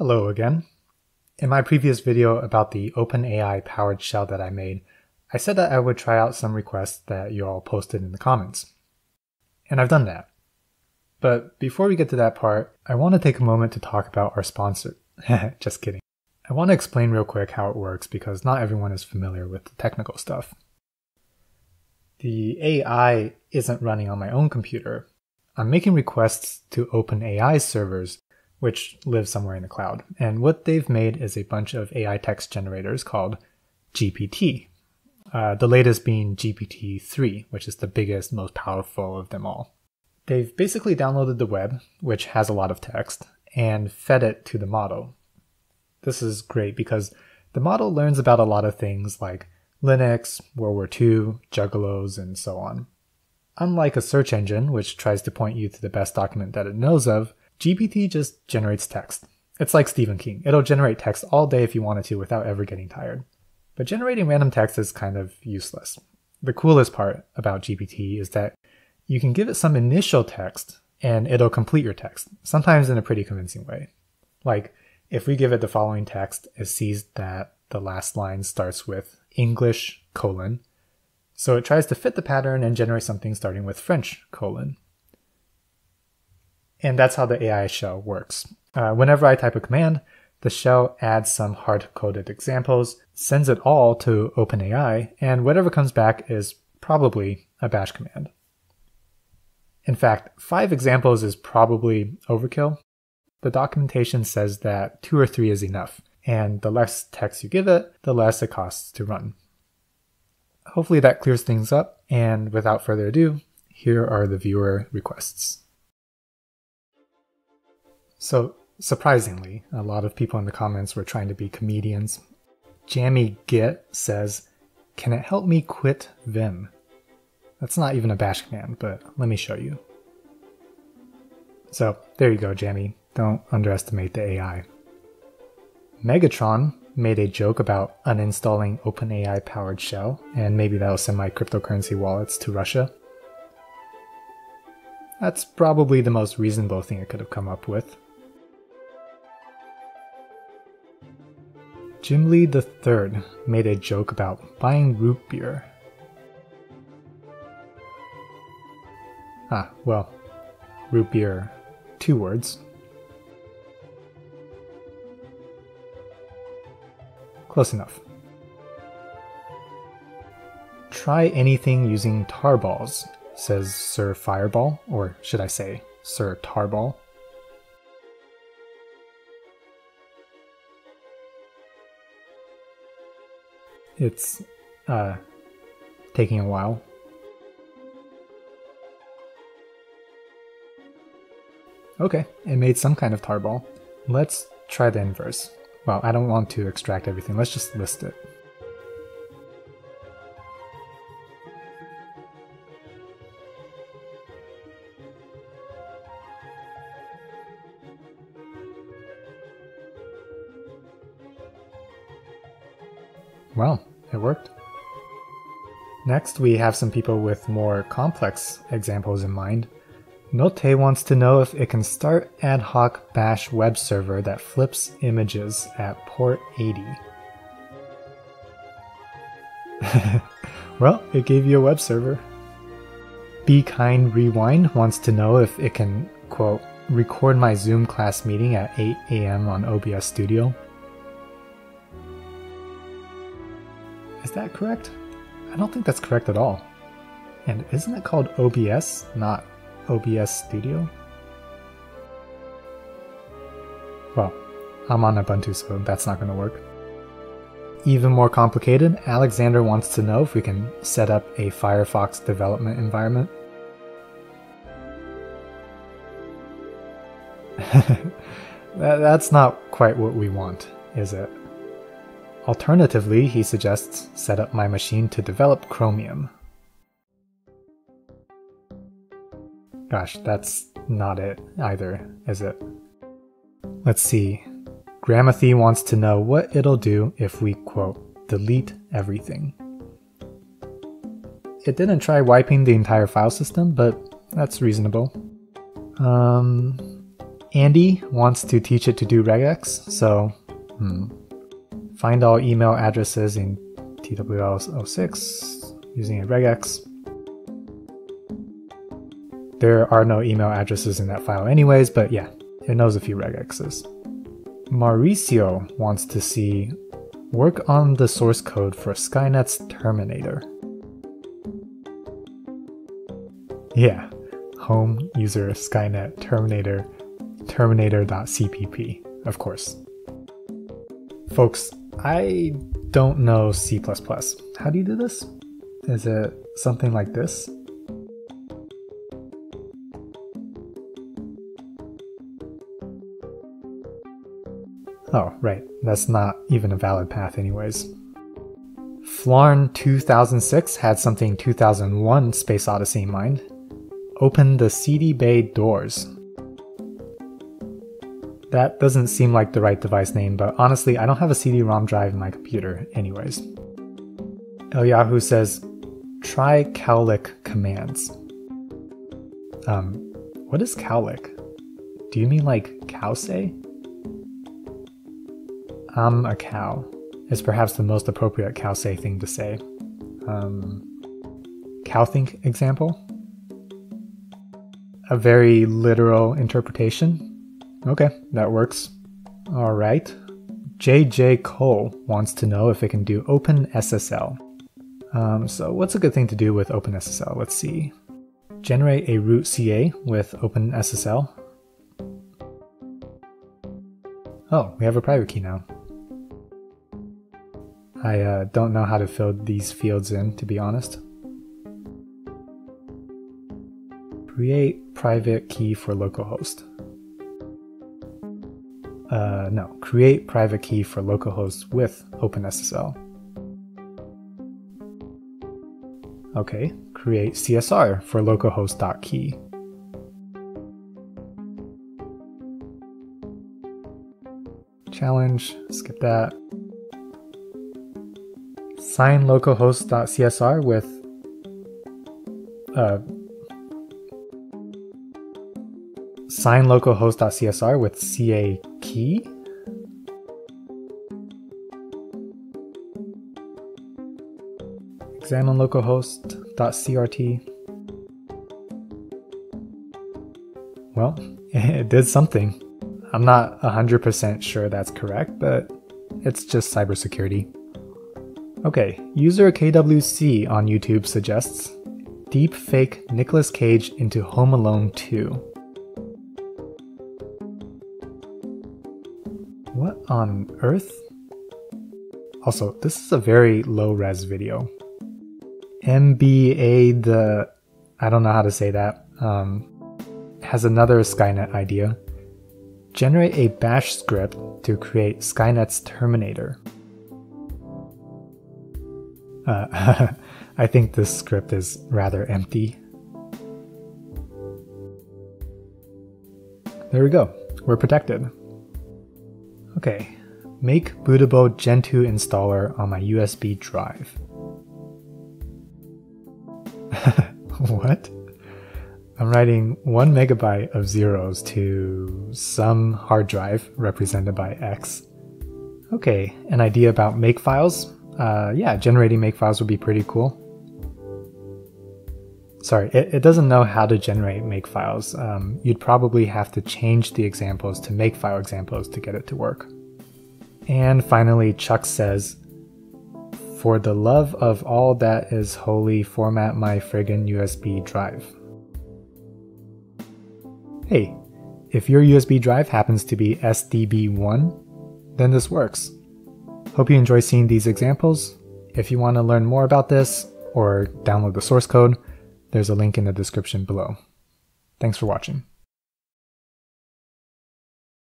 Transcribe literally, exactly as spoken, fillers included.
Hello again. In my previous video about the OpenAI powered shell that I made, I said that I would try out some requests that you all posted in the comments. And I've done that. But before we get to that part, I want to take a moment to talk about our sponsor. Just kidding. I want to explain real quick how it works because not everyone is familiar with the technical stuff. The A I isn't running on my own computer. I'm making requests to OpenAI servers, which live somewhere in the cloud. And what they've made is a bunch of A I text generators called G P T. Uh, the latest being G P T three, which is the biggest, most powerful of them all. They've basically downloaded the web, which has a lot of text, and fed it to the model. This is great because the model learns about a lot of things like Linux, World War Two, juggalos, and so on. Unlike a search engine, which tries to point you to the best document that it knows of, G P T just generates text. It's like Stephen King. It'll generate text all day if you wanted to without ever getting tired. But generating random text is kind of useless. The coolest part about G P T is that you can give it some initial text and it'll complete your text, sometimes in a pretty convincing way. Like, if we give it the following text, it sees that the last line starts with English colon, so it tries to fit the pattern and generate something starting with French colon. And that's how the A I shell works. Uh, whenever I type a command, the shell adds some hard-coded examples, sends it all to OpenAI, and whatever comes back is probably a bash command. In fact, five examples is probably overkill. The documentation says that two or three is enough, and the less text you give it, the less it costs to run. Hopefully that clears things up, and without further ado, here are the viewer requests. So, surprisingly, a lot of people in the comments were trying to be comedians. Jammy Git says, "Can it help me quit Vim?" That's not even a bash command, but let me show you. So, there you go, Jammy. Don't underestimate the A I. Megatron made a joke about uninstalling OpenAI powered shell, and maybe that'll send my cryptocurrency wallets to Russia. That's probably the most reasonable thing it could have come up with. Jim Lee the third made a joke about buying root beer. Ah, well, root beer, two words. Close enough. Try anything using tarballs, says Sir Fireball, or should I say, Sir Tarball. It's, uh, taking a while. Okay, it made some kind of tarball. Let's try the inverse. Well, I don't want to extract everything, let's just list it. Well, it worked. Next, we have some people with more complex examples in mind. Note wants to know if it can start ad hoc bash web server that flips images at port eighty. Well, it gave you a web server. Be Kind Rewind wants to know if it can, quote, record my Zoom class meeting at eight A M on O B S Studio. Is that correct? I don't think that's correct at all. And isn't it called O B S, not O B S Studio? Well, I'm on Ubuntu, so that's not going to work. Even more complicated, Alexander wants to know if we can set up a Firefox development environment. That's not quite what we want, is it? Alternatively, he suggests set up my machine to develop Chromium. Gosh, that's not it either, is it? Let's see. Gramathy wants to know what it'll do if we, quote, delete everything. It didn't try wiping the entire file system, but that's reasonable. Um, Andy wants to teach it to do regex, so hmm. Find all email addresses in T W L zero six using a regex. There are no email addresses in that file anyways, but yeah, it knows a few regexes. Mauricio wants to see work on the source code for Skynet's Terminator. Yeah, home user Skynet Terminator Terminator.cpp, of course. Folks, I don't know C plus plus. How do you do this? Is it something like this? Oh, right, that's not even a valid path anyways. Flarn two thousand six had something two thousand one Space Odyssey in mind. Open the C D Bay doors. That doesn't seem like the right device name, but honestly, I don't have a C D ROM drive in my computer anyways. Elyahu says, try cowlick commands. Um, what is cowlick? Do you mean like cow say? I'm a cow is perhaps the most appropriate cow say thing to say. Um, cow think example? A very literal interpretation? Okay, that works. Alright. J J Cole wants to know if it can do OpenSSL. Um, so what's a good thing to do with OpenSSL? Let's see. Generate a root C A with OpenSSL. Oh, we have a private key now. I uh, don't know how to fill these fields in, to be honest. Create private key for localhost. Uh, no, create private key for localhost with OpenSSL. Okay, create C S R for localhost.key. Challenge, skip that. Sign localhost.csr with uh, sign localhost.csr with C A key. Examine localhost.crt. Well, it did something. I'm not one hundred percent sure that's correct, but it's just cybersecurity. Okay, user K W C on YouTube suggests deep fake Nicolas Cage into Home Alone two. What on earth? Also, this is a very low-res video. M B A the... I don't know how to say that. Um, has another Skynet idea. Generate a bash script to create Skynet's Terminator. Uh, I think this script is rather empty. There we go. We're protected. Okay. Make bootable Gentoo installer on my U S B drive. What? I'm writing one megabyte of zeros to some hard drive represented by X. Okay, an idea about makefiles? Uh, yeah, generating makefiles would be pretty cool. Sorry, it, it doesn't know how to generate makefiles. Um, you'd probably have to change the examples to makefile examples to get it to work. And finally, Chuck says, for the love of all that is holy, format my friggin' U S B drive. Hey, if your U S B drive happens to be S D B one, then this works. Hope you enjoy seeing these examples. If you want to learn more about this or download the source code, there's a link in the description below. Thanks for watching.